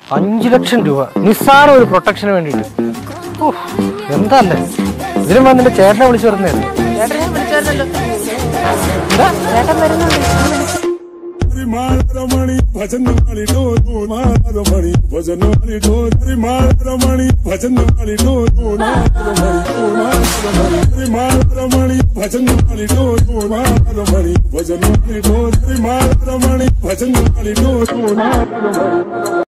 5 ലക്ഷം രൂപ നിസ്സാര ഒരു പ്രൊട്ടക്ഷന് വേണ്ടിയിട്ട്. എന്തല്ലേ ഇതിനും വന്നിട്ട് ചേട്ടനെ വിളിച്ചു വരുന്നതല്ലേ? रमणी भजन वाली डोर रमणी भजन वाली डोर रमणी भजन वाली डोर रमणी भजन वाली डोर रमणी भजन वाली डोर रमणी भजन वाली डोर।